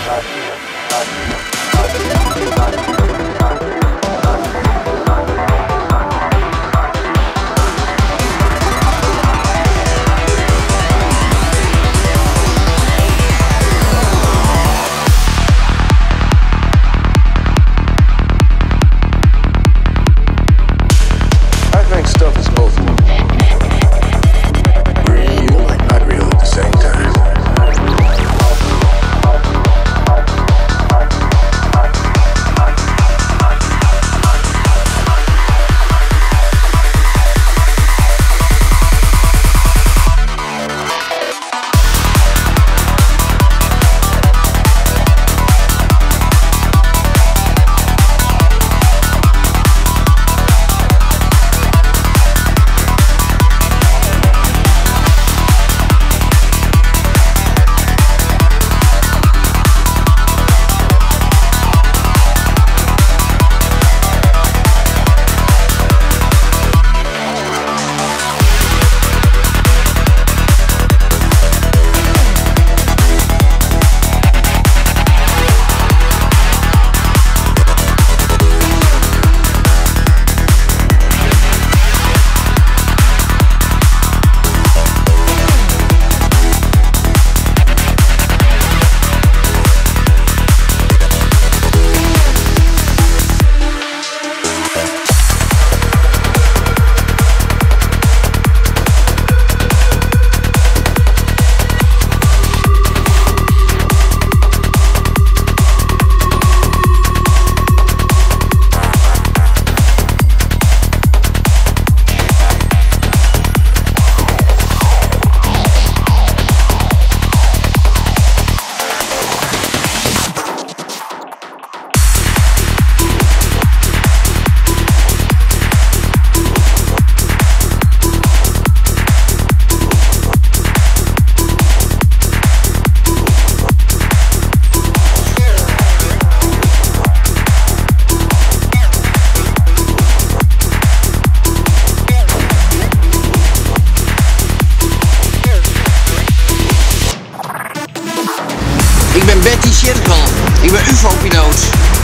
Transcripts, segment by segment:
Ik ben UFO-piloot.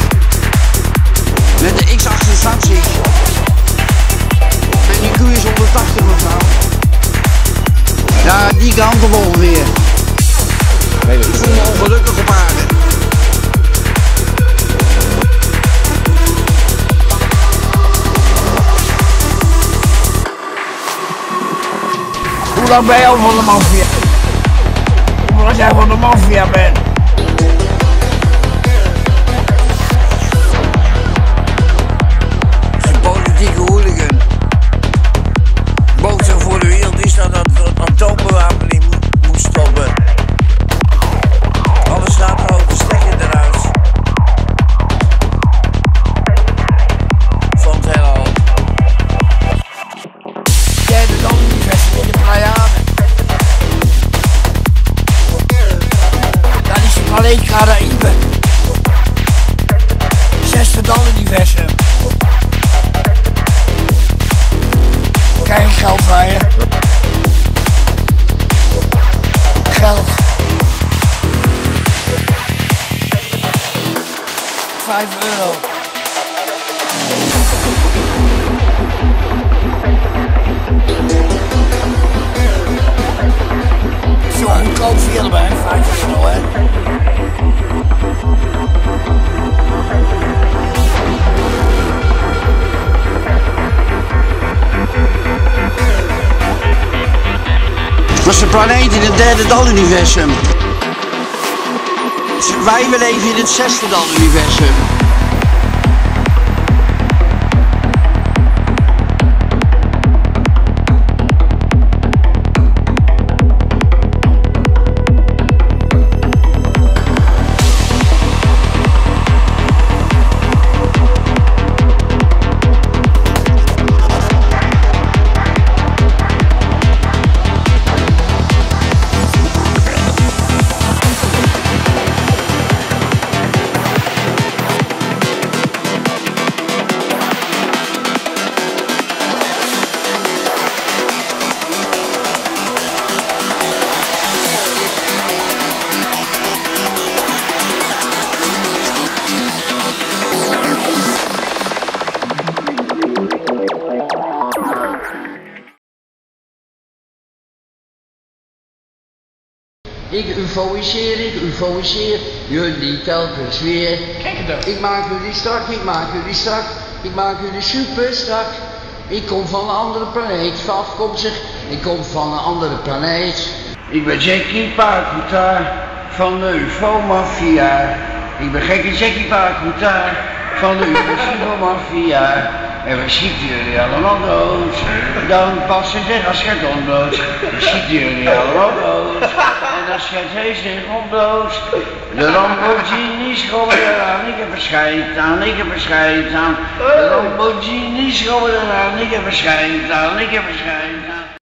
Met de X-68. En die koe is 180 of zo. Ja, die kant op ongeveer. Ik voel me ongelukkig op aarde. Hoe lang ben je al van de maffia? Omdat jij van de maffia bent. Een politieke hooligan. Boodschap voor de wereld is dat atoombewapening moet stoppen. Alles gaat er over stekker eruit. Van het heelal. Jij bent dan niet best in de Pleiaden. Dan is het alleen Caraïbe. 6 universum. Krijg je geld van je? Geld. 5 euro. Zo'n goedkoop film hè, 5 euro hè. Dat is de planeet in het derde daluniversum. Wij leven in het zesde daluniversum. Ik ufoiseer jullie telkens weer. Kijk het ook. Ik maak jullie strak, ik maak jullie super strak. Ik kom van een andere planeet, afkomstig, ik kom van een andere planeet. Ik ben Jackie Pakuta van de UFO-mafia. Ik ben gekke Jackie Pakuta van de UFO-mafia. En we schieten jullie allemaal dood. Dan pas ze zich als scherton dood. We schieten jullie allemaal dood. En dan schet hij zich op dood. De Lamborghini schobben eraan. Ik heb er scheid aan. De Lamborghini schobben eraan. Ik heb er scheid aan.